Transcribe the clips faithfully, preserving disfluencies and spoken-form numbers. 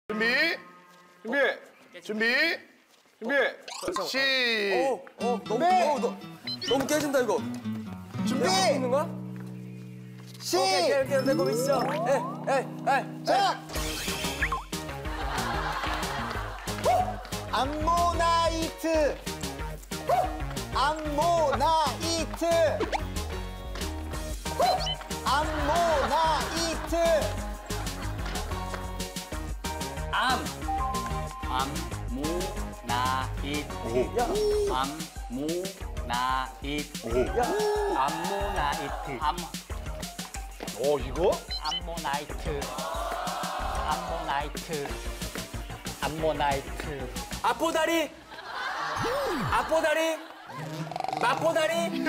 준비, 준비, 준비, 준비, 시. 어, 어, 너무, 어, 너, 너무 깨진다 이거. 준비! 있는 거야? 시! 오케이, 오케이, 오케이, 되고 있어. 에, 에, 에. 자! 암모나이트! 암모나이트! 암모나이트! 암, 암모나이트, 암모나이트, 암모나이트, 암, 오, 이거? 암모나이트, 암모나이트, 암모나이트. 앞보다리, 앞보다리, 맞보다리.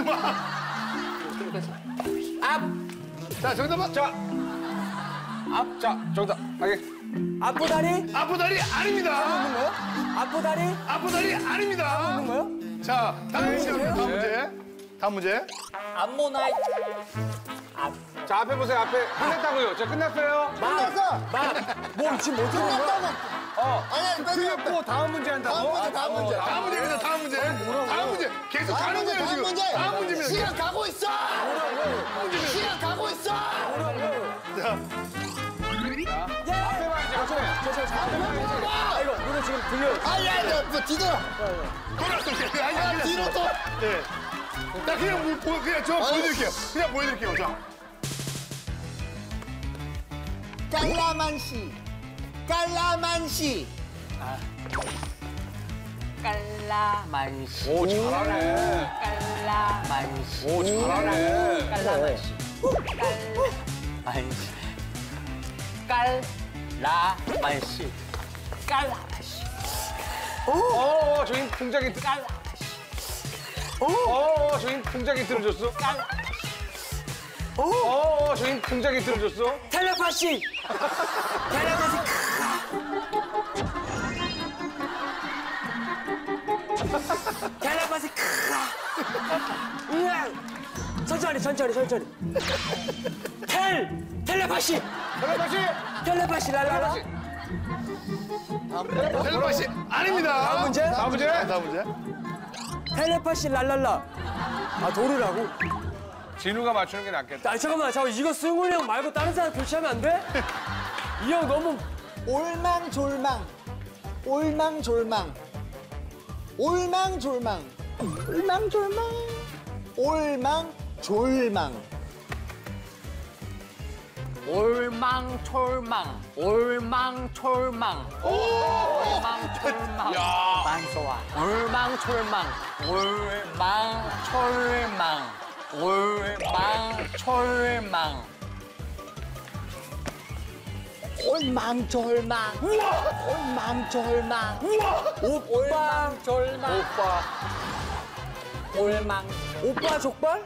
앞, 자, 정답, 자. 앞, 자, 정답. 알겠. 앞보다리. 앞보다리 아닙니다. 뭐야? 앞보다리. 앞보다리 아닙니다. 뭐야? 자, 다음 문제, 다음 문제. 다음 문제. 암모나이트. 자, 앞에 보세요, 앞에. 끝냈다고요. 자, 끝났어요. 끝났어! 막, 뭐 지금 뭐 들은 거야? 끝났다고! 어. 아니, 아니, 빨리 틀렸고, 다음 문제 한다고? 다음 문제, 다음 문제. 다음 문제입니다, 다음 문제. 다음 문제. 계속 다음 가는 문제, 거예요, 다음 지금. 문제! 다음 문제입니다. 시간 가고 있어! 시간 가고 있어! 앞에 봐야지, 앞에. 아, 이거 노래 지금 들려. 아니, 아니, 뭐, 뒤돌아! 돌았어, 그냥. 아니, 아, 그냥. 뒤로 또! 네. 나 그냥, 뭐, 보- 그냥 저 보여드릴게요. 그냥 보여드릴게요, 자. 깔라만시! 깔라만시! 깔라만시, 오, 잘하네. 깔라만시, 오, 잘하네. 깔라만시, 깔라만시, 깔라만시, 깔라만시, 어, 어, 저기 동작이, 뜨- 깔라만시, 어, 어, 저기 동작이 들어줬어. 어, 어, 저기 동작이 들어줬어. 텔레파시. 텔레파시. 텔레파시. 으악. 천천히, 천천히, 천천히. 텔. 텔레파시. 텔레파시! 텔레파시 랄랄라. 텔레파시 아닙니다. 다음 문제? 다음 문제. 다음 문제. 텔레파시 랄랄라. 아, 도르라고? 진우가 맞추는 게 낫겠다. 아, 잠깐만, 잠깐만. 이거 승훈이 형 말고 다른 사람 교체하면 안 돼? 이 형 너무. 올망졸망! 올망졸망! 올망졸망! 올망졸망! 올망졸망! 올망졸망, 올망졸망, 올망졸망, 만소아, 올망졸망, 올망졸망, 올망졸망, 올망졸망! 올망졸망! 오빠. 올망졸망, 오빠. 올망, 오빠 족발?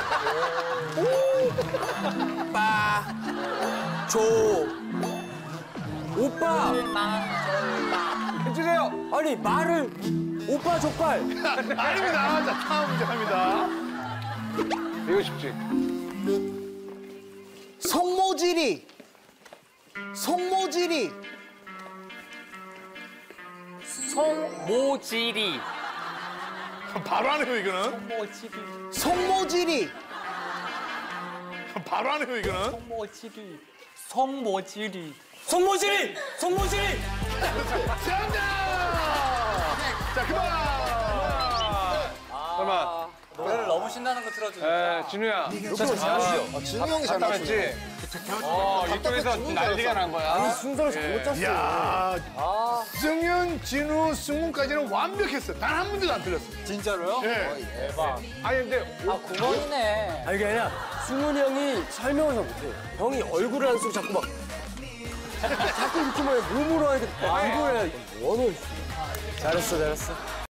오빠. 조. 오빠. 올망졸망. 해주세요. 아니, 말을. 오빠 족발. 아닙니다. 자, 다음 문제 갑니다. 이거 쉽지. 송모지리! 송모지리! 송모지리, 바로 하네요, 이거는. 모지리, 송모지리! 바로 하네요, 이거는. 송모지리, 송모지리. 송모지리! 송모지리! 정답! 자, 그만! 잠깐만. 노래를 너무 신나는 거 틀어주네. 에, 진우야. 저 잘하시죠? 아, 진우 형이 잘 맞추네. 답답했지? 어, 이쪽에서 난리가 난 거야. 아니, 순서를 잘못 짰어. 이야. 승윤, 진우, 승훈까지는 완벽했어. 단 한 문제도 안 틀렸어. 진짜로요? 예. 대박. 아니, 근데. 아, 구멍이네. 아니, 그게 아니라 승훈이 형이 설명을 잘 못해. 형이 얼굴을 안 쓰고 자꾸 막 자꾸 이렇게 막 몸으로 하니까 막 이거야. 뭐는 잘했어, 잘했어.